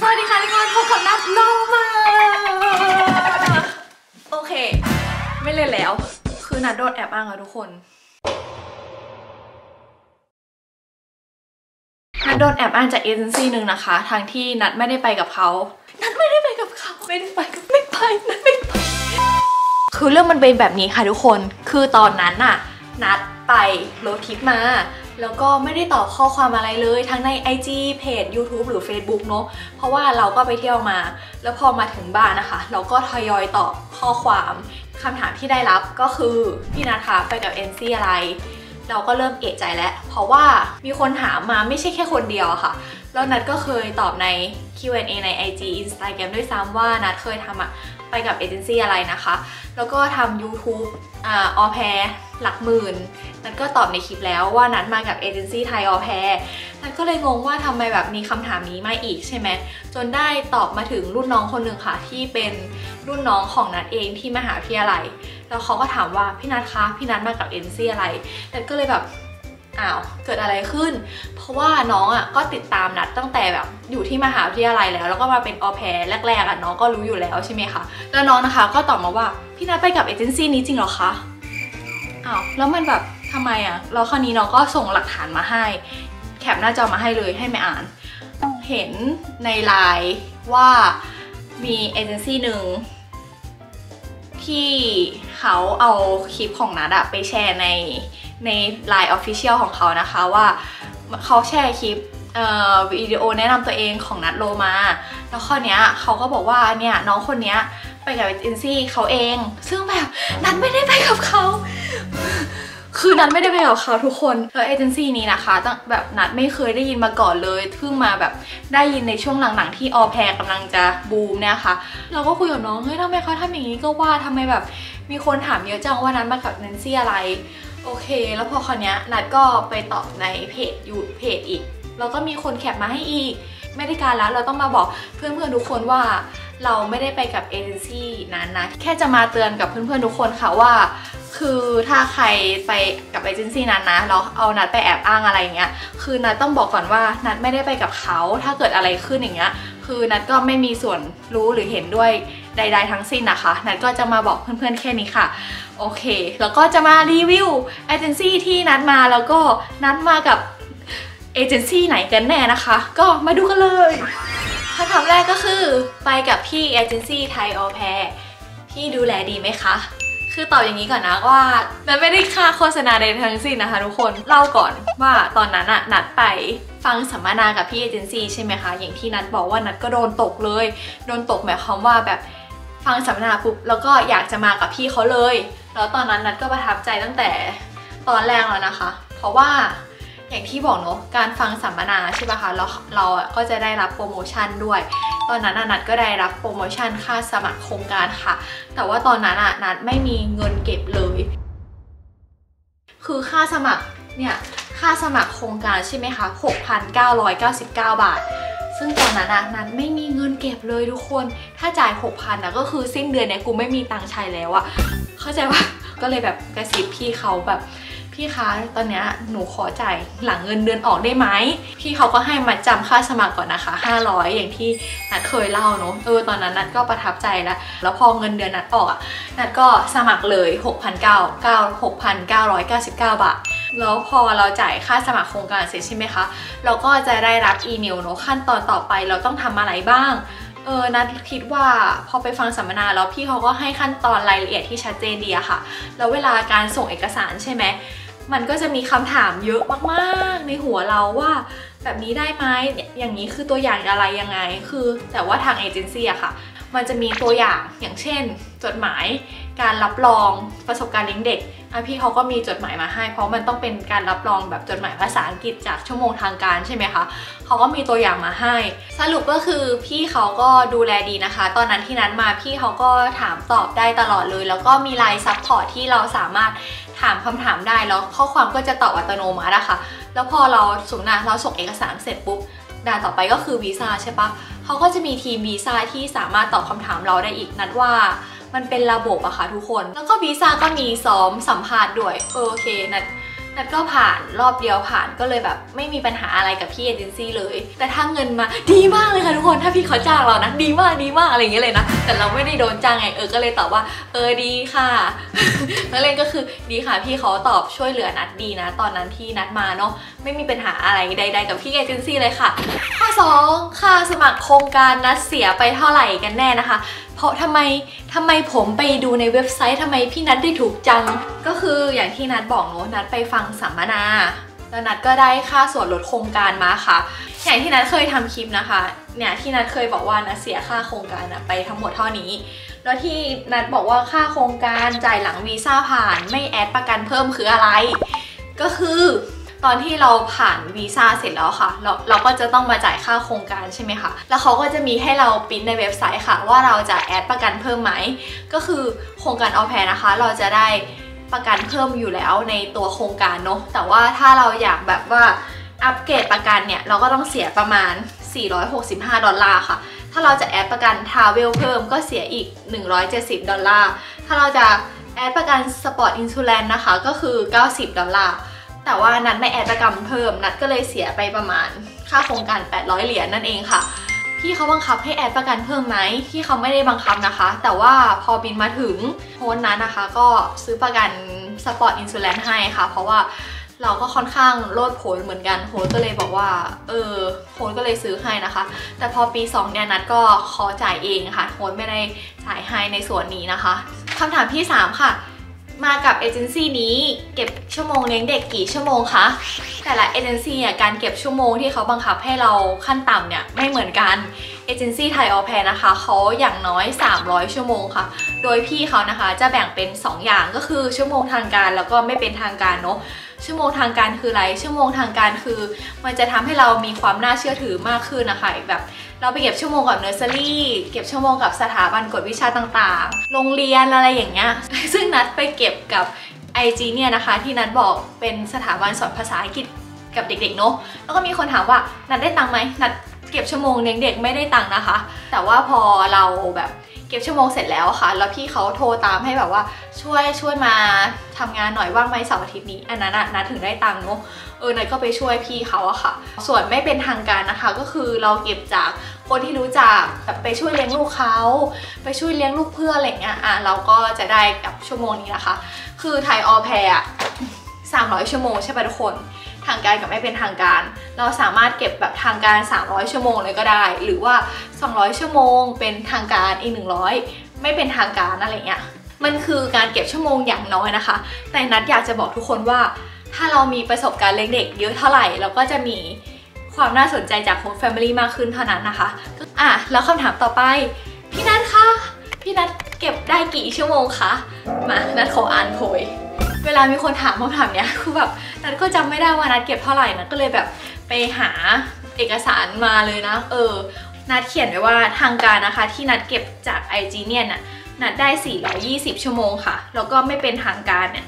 สวัสดีค่ะทุกคนพบกับนัทโนมาโอเคไม่เล่นแล้วคือนัทโดนแอบอ้างอะทุกคนนัทโดนแอบอ้างจากเอเจนซี่หนึ่งนะคะทางที่นัทไม่ได้ไปกับเขานัทไม่ได้ไปกับเขาไม่ได้ไปนัทไม่ไปคือเรื่องมันเป็นแบบนี้ค่ะทุกคนคือตอนนั้นน่ะนัทไปโรดทริปมาแล้วก็ไม่ได้ตอบข้อความอะไรเลยทั้งใน IG เพจ YouTube หรือ Facebook เนอะเพราะว่าเราก็ไปเที่ยวมาแล้วพอมาถึงบ้านนะคะเราก็ทยอยตอบข้อความคำถามที่ได้รับก็คือพี่นัทคะไปกับเอ็นซี่อะไรเราก็เริ่มเอะใจแล้วเพราะว่ามีคนถามมาไม่ใช่แค่คนเดียวค่ะแล้วนัทก็เคยตอบใน Q&A ใน IG Instagram ด้วยซ้ำว่านัทเคยทำไปกับเอเจนซี่อะไรนะคะแล้วก็ทำ YouTube ออแพรหลักหมื่นนัทก็ตอบในคลิปแล้วว่านัทมากับเอเจนซี่ไทยออแพรนัทก็เลยงงว่าทำไมแบบมีคำถามนี้มาอีกใช่ไหมจนได้ตอบมาถึงรุ่นน้องคนหนึ่งค่ะที่เป็นรุ่นน้องของนัทเองที่มหาวิทยาลัยแล้วเขาก็ถามว่าพี่นัทคะพี่นัทมากับเอเจนซี่อะไรนัทก็เลยแบบอ้าวเกิดอะไรขึ้นเพราะว่าน้องก็ติดตามนัทตั้งแต่แบบอยู่ที่มหาวิทยาลัยแล้วก็มาเป็นออแพรแรกๆน้องก็รู้อยู่แล้วใช่ไหมคะแล้วน้องนะคะก็ตอบมาว่าพี่นัทไปกับเอเจนซี่นี้จริงเหรอคะอ้าวแล้วมันแบบทำไมแล้วคราวนี้น้องก็ส่งหลักฐานมาให้แคปหน้าจอมาให้เลยให้ไม่อ่านเห็นในไลน์ว่ามีเอเจนซี่หนึ่งที่เขาเอาคลิปของนัทไปแชร์ในLine Official ของเขานะคะว่าเขาแชร์คลิปวิดีโอแนะนำตัวเองของนัทโลมาแล้วข้อนี้เขาก็บอกว่าเนี่ยน้องคนนี้ไปกับเอเจนซี่เขาเองซึ่งแบบนัทไม่ได้ไปกับเขาคือนัทไม่ได้ไปกับเขาทุกคนแล้วเอเจนซี่นี้นะคะตั้งแบบนัทไม่เคยได้ยินมาก่อนเลยเพิ่งมาแบบได้ยินในช่วงหลังๆที่ออแพรกำลังจะบูมเนี่ยค่ะเราก็คุยกับน้องเฮ้ยทำไมเขาทำอย่างนี้ก็ว่าทำไมแบบมีคนถามเยอะจังว่านัทมากับเอเจนซี่อะไรโอเคแล้วพอคราวนี้นัทก็ไปตอบในเพจอีกแล้วก็มีคนแคปมาให้อีกไม่ได้การแล้วเราต้องมาบอกเพื่อนๆทุกคนว่าเราไม่ได้ไปกับเอเจนซี่นั้นนะแค่จะมาเตือนกับเพื่อนๆทุกคนค่ะว่าคือถ้าใครไปกับเอเจนซี่นั้นนะแล้วเอานัทไปแอบอ้างอะไรเงี้ยคือนัทต้องบอกก่อนว่านัทไม่ได้ไปกับเขาถ้าเกิดอะไรขึ้นอย่างเงี้ยคือนัทก็ไม่มีส่วนรู้หรือเห็นด้วยใดๆทั้งสิ้นนะคะนัทก็จะมาบอกเพื่อนๆแค่นี้ค่ะโอเคแล้วก็จะมารีวิวเอเจนซี่ที่นัดมาแล้วก็นัดมากับเอเจนซี่ไหนกันแน่นะคะก็มาดูกันเลยคำถามแรกก็คือไปกับพี่เอเจนซี่ไทยออแพรพี่ดูแลดีไหมคะคือตอบอย่างนี้ก่อนนะว่านัดไม่ได้ค่าโฆษณาใดทั้งสิ้นนะคะทุกคนเล่าก่อนว่าตอนนั้นนัดไปฟังสัมมนากับพี่เอเจนซี่ใช่ไหมคะอย่างที่นัดบอกว่านัดก็โดนตกเลยโดนตกหมายความว่าแบบฟังสัมมนาปุ๊บแล้วก็อยากจะมากับพี่เขาเลยแล้วตอนนั้นนัทก็ประทับใจตั้งแต่ตอนแรกแล้วนะคะเพราะว่าอย่างที่บอกเนาะการฟังสัมมนาใช่ป่ะคะเราก็จะได้รับโปรโมชั่นด้วยตอนนั้นนัทก็ได้รับโปรโมชั่นค่าสมัครโครงการค่ะแต่ว่าตอนนั้นนัทไม่มีเงินเก็บเลยคือค่าสมัครเนี่ยค่าสมัครโครงการใช่ไหมคะ 6,999 บาทซึ่งตอนนั้นนัทไม่มีเงินเก็บเลยทุกคนถ้าจ่าย 6,000ก็คือสิ้นเดือนเนี่ยกูไม่มีตังค์ใช้แล้วอะเข้าใจว่าก็เลยแบบกระซิบพี่เขาแบบพี่คะตอนนี้หนูขอจ่ายหลังเงินเดือนออกได้ไหมพี่เขาก็ให้มาจำค่าสมัครก่อนนะคะ500อย่างที่นัทเคยเล่าเนาะตอนนั้นนัทก็ประทับใจแล้วพอเงินเดือนนัทออกนัทก็สมัครเลย 6,999 บาทแล้วพอเราจ่ายค่าสมัครโครงการเสร็จใช่ไหมคะเราก็จะได้รับอีเมลเนาะขั้นตอนต่อไปเราต้องทำอะไรบ้างนัทคิดว่าพอไปฟังสัมมนาแล้วพี่เขาก็ให้ขั้นตอนรายละเอียดที่ชัดเจนดีอะค่ะแล้วเวลาการส่งเอกสารใช่ไหมมันก็จะมีคำถามเยอะมากๆในหัวเราว่าแบบนี้ได้ไหมอย่างนี้คือตัวอย่างอะไรยังไงคือแต่ว่าทางเอเจนซี่อะค่ะมันจะมีตัวอย่างอย่างเช่นจดหมายการรับรองประสบการณ์เลี้ยงเด็กพี่เขาก็มีจดหมายมาให้เพราะมันต้องเป็นการรับรองแบบจดหมายภาษาอังกฤษจากชั่วโมงทางการใช่ไหมคะเขาก็มีตัวอย่างมาให้สรุปก็คือพี่เขาก็ดูแลดีนะคะตอนนั้นที่นัดมาพี่เขาก็ถามตอบได้ตลอดเลยแล้วก็มีไลน์ซัพพอร์ตที่เราสามารถถามคำถามได้แล้วข้อความก็จะตอบอัตโนมัตินะคะแล้วพอเราส่งเอกสารเสร็จปุ๊บด่านต่อไปก็คือวีซ่าใช่ปะเขาก็จะมีทีมวีซ่าที่สามารถตอบคำถามเราได้อีกนัดว่ามันเป็นระบบอะค่ะทุกคนแล้วก็วีซ่าก็มีซ้อมสัมภาษณ์ด้วยโอเคนัดนัดก็ผ่านรอบเดียวผ่านก็เลยแบบไม่มีปัญหาอะไรกับพี่เอเจนซี่เลยแต่ถ้าเงินมาดีมากเลยค่ะทุกคนถ้าพี่เขาจ้างเรานะดีมากอะไรอย่างเงี้ยเลยนะแต่เราไม่ได้โดนจ้างไงก็เลยตอบว่าดีค่ะนักเรียนก็คือดีค่ะพี่เขาตอบช่วยเหลือนัดดีนะตอนนั้นที่นัดมาเนาะไม่มีปัญหาอะไรใดๆกับพี่เอเจนซี่เลยค่ะข้อ2ค่าสมัครโครงการนัดเสียไปเท่าไหร่กันแน่นะคะเพราะทำไมผมไปดูในเว็บไซต์ทำไมพี่นัดได้ถูกจังก็คืออย่างที่นัดบอกเนาะนัดไปฟังสัมมนาแล้วนัดก็ได้ค่าส่วนลดโครงการมาค่ะอย่างที่นัดเคยทำคลิปนะคะเนี่ยที่นัดเคยบอกว่านัดเสียค่าโครงการไปทั้งหมดเท่านี้แล้วที่นัดบอกว่าค่าโครงการจ่ายหลังวีซ่าผ่านไม่แอดประกันเพิ่มคืออะไรก็คือตอนที่เราผ่านวีซ่าเสร็จแล้วค่ะเราก็จะต้องมาจ่ายค่าโครงการใช่ไหมคะแล้วเขาก็จะมีให้เราปริ้นในเว็บไซต์ค่ะว่าเราจะแอดประกันเพิ่มไหมก็คือโครงการออแพร์นะคะเราจะได้ประกันเพิ่มอยู่แล้วในตัวโครงการเนาะแต่ว่าถ้าเราอยากแบบว่าอัปเกรดประกันเนี่ยเราก็ต้องเสียประมาณ$465ค่ะถ้าเราจะแอดประกันทราเวลเพิ่มก็เสียอีก$170ถ้าเราจะแอดประกันสปอร์ตอินชูแลนซ์นะคะก็คือ$90แต่ว่านัดไม่แอดประกันเพิ่มนัดก็เลยเสียไปประมาณค่าโครงการ$800นั่นเองค่ะพี่เขาบังคับให้แอดประกันเพิ่มไหมพี่เขาไม่ได้บังคับนะคะแต่ว่าพอบินมาถึงโฮสต์นั้นนะคะก็ซื้อประกันสปอร์ตอินชูแลนซ์ให้ค่ะเพราะว่าเราก็ค่อนข้างโลดโผนเหมือนกันโฮสต์ก็เลยบอกว่าโฮสต์ก็เลยซื้อให้นะคะแต่พอปี2เนี่ยนัดก็ขอจ่ายเองค่ะโฮสต์ไม่ได้จ่ายให้ในส่วนนี้นะคะคำถามที่3ค่ะมากับเอเจนซี่นี้เก็บชั่วโมงเลี้ยงเด็กกี่ชั่วโมงคะแต่ละเอเจนซี่การเก็บชั่วโมงที่เขาบังคับให้เราขั้นต่ำเนี่ยไม่เหมือนกันเอเจนซี่ไทยออแพร์นะคะเขาอย่างน้อย300ชั่วโมงค่ะโดยพี่เขานะคะจะแบ่งเป็น2อย่างก็คือชั่วโมงทางการแล้วก็ไม่เป็นทางการเนาะชั่วโมงทางการคืออะไรชั่วโมงทางการคือมันจะทำให้เรามีความน่าเชื่อถือมากขึ้นนะคะแบบเราไปเก็บชั่วโมงกับเนอร์เซอรี่เก็บชั่วโมงกับสถาบันกวดวิชาต่างๆโรงเรียนอะไรอย่างเงี้ยซึ่งนัดไปเก็บกับ IG เนี่ยนะคะที่นัดบอกเป็นสถาบันสอนภาษาอังกฤษกับเด็กๆเนาะแล้วก็มีคนถามว่านัดได้ตังค์ไหมนัดเก็บชั่วโมงเลี้ยงเด็กไม่ได้ตังค์นะคะแต่ว่าพอเราแบบเก็บชั่วโมงเสร็จแล้วค่ะแล้วพี่เขาโทรตามให้แบบว่าช่วยมาทำงานหน่อยว่างไหมเสาร์อาทิตย์นี้อันนั้นนัดถึงได้ตังค์เนาะนัดก็ไปช่วยพี่เขาอะค่ะส่วนไม่เป็นทางการนะคะก็คือเราเก็บจากคนที่รู้จักแบบไปช่วยเลี้ยงลูกเขาไปช่วยเลี้ยงลูกเพื่อนอะไรเงี้ยเราก็จะได้กับชั่วโมงนี้นะคะคือไทยออแพร์300ชั่วโมงใช่ป่ะทุกคนทางการกับไม่เป็นทางการเราสามารถเก็บแบบทางการ300ชั่วโมงเลยก็ได้หรือว่า200ชั่วโมงเป็นทางการอีก100ไม่เป็นทางการอะไรเงี้ยมันคือการเก็บชั่วโมงอย่างน้อยนะคะแต่นัดอยากจะบอกทุกคนว่าถ้าเรามีประสบการณ์เลี้ยงเด็กเยอะเท่าไหร่เราก็จะมีความน่าสนใจจากโฮสต์แฟมิลี่มากขึ้นเท่านั้นนะคะแล้วคำถามต่อไปพี่นัทคะพี่นัทเก็บได้กี่ชั่วโมงคะมานัทขออ่านโพยเวลามีคนถามคำถามเนี้ยคือแบบนัทก็จำไม่ได้ว่านัทเก็บเท่าไหร่นะก็เลยแบบไปหาเอกสารมาเลยนะนัดเขียนไว้ว่าทางการนะคะที่นัดเก็บจาก IG เนี่ยนัดได้420ชั่วโมงค่ะแล้วก็ไม่เป็นทางการเนี่ย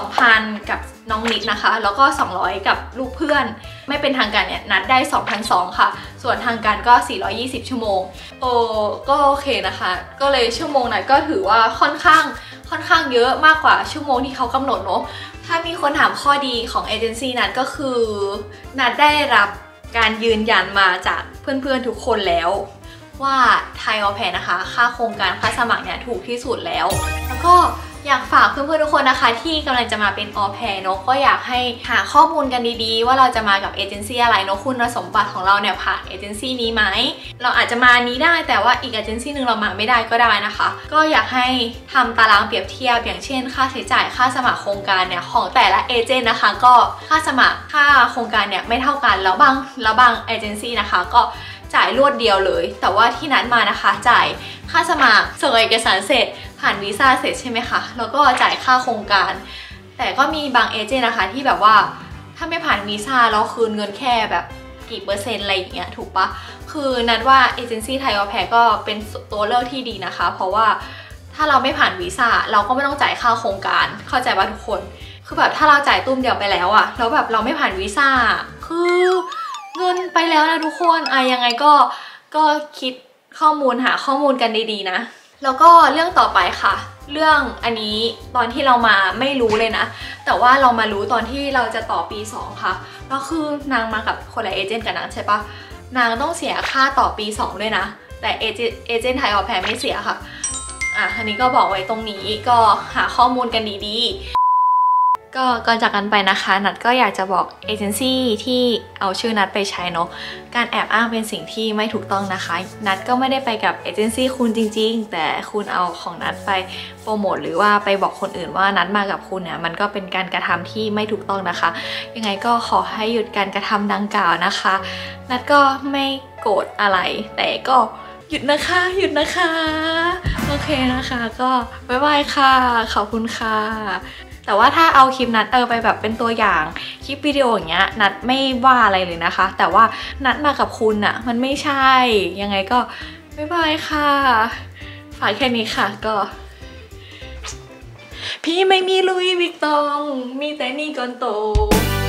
2,000 กับน้องนิดนะคะแล้วก็200กับลูกเพื่อนไม่เป็นทางการเนี่ยนัดได้2,200ค่ะส่วนทางการก็420ชั่วโมงก็โอเคนะคะก็เลยชั่วโมงนัดก็ถือว่าค่อนข้างเยอะมากกว่าชั่วโมงที่เขากำหนดเนาะถ้ามีคนถามข้อดีของเอเจนซี่นัดก็คือนัดได้รับการยืนยันมาจากเพื่อนๆทุกคนแล้วว่าไทยออแพร์นะคะค่าโครงการค่าสมัครเนี่ยถูกที่สุดแล้วก็อยากฝากเพื่อนๆทุกคนนะคะที่กำลังจะมาเป็นออแพร์เนาะก็อยากให้หาข้อมูลกันดีๆว่าเราจะมากับเอเจนซี่อะไรเนาะคุณสมบัติของเราเนี่ยผ่านเอเจนซี่นี้ไหมเราอาจจะมานี้ได้แต่ว่าอีกเอเจนซี่หนึ่งเรามาไม่ได้ก็ได้นะคะก็อยากให้ทำตารางเปรียบเทียบอย่างเช่นค่าใช้จ่ายค่าสมัครโครงการเนี่ยของแต่ละเอเจนต์นะคะก็ค่าสมัครค่าโครงการเนี่ยไม่เท่ากันแล้วบางเอเจนซี่นะคะก็จ่ายรวดเดียวเลยแต่ว่าที่นัดมานะคะจ่ายค่าสมัครส่งเอกสารเสร็จผ่านวีซ่าเสร็จใช่ไหมคะแล้วก็จ่ายค่าโครงการแต่ก็มีบางเอเจนต์นะคะที่แบบว่าถ้าไม่ผ่านวีซ่าแล้วคืนเงินแค่แบบกี่เปอร์เซ็นต์อะไรอย่างเงี้ยถูกปะคือนัดว่าเอเจนซี่ไทยออแพร์ก็เป็นตัวเลือกที่ดีนะคะเพราะว่าถ้าเราไม่ผ่านวีซ่าเราก็ไม่ต้องจ่ายค่าโครงการเข้าใจป่ะทุกคนคือแบบถ้าเราจ่ายตุ้มเดียวไปแล้วอะแล้วแบบเราไม่ผ่านวีซ่าคือเงินไปแล้วนะทุกคนยังไงก็คิดข้อมูลหาข้อมูลกันดีๆนะแล้วก็เรื่องต่อไปค่ะเรื่องอันนี้ตอนที่เรามาไม่รู้เลยนะแต่ว่าเรามารู้ตอนที่เราจะต่อปี 2ค่ะแล้วคือนางมากับคนละเอเจนต์กับนางใช่ปะนางต้องเสียค่าต่อปี 2ด้วยนะแต่เอเจนต์ไทยออแพรไม่เสียค่ะอันนี้ก็บอกไว้ตรงนี้ก็หาข้อมูลกันดีๆก็ก่อนจากกันไปนะคะนัดก็อยากจะบอกเอเจนซี่ที่เอาชื่อนัดไปใช้เนาะการแอบอ้างเป็นสิ่งที่ไม่ถูกต้องนะคะนัดก็ไม่ได้ไปกับเอเจนซี่คุณจริงๆแต่คุณเอาของนัดไปโปรโมทหรือว่าไปบอกคนอื่นว่านัดมากับคุณเนี่ยมันก็เป็นการกระทำที่ไม่ถูกต้องนะคะยังไงก็ขอให้หยุดการกระทำดังกล่าวนะคะนัดก็ไม่โกรธอะไรแต่ก็หยุดนะคะโอเคนะคะก็บ๊ายบายค่ะขอบคุณค่ะแต่ว่าถ้าเอาคลิปนัดไปแบบเป็นตัวอย่างคลิปวิดีโออย่างเงี้ยนัดไม่ว่าอะไรเลยนะคะแต่ว่านัดมากับคุณอะมันไม่ใช่ยังไงก็บ๊ายบายค่ะฝากแค่นี้ค่ะก็พี่ไม่มีลุยวิกตองมีแต่นี่ก่อนโต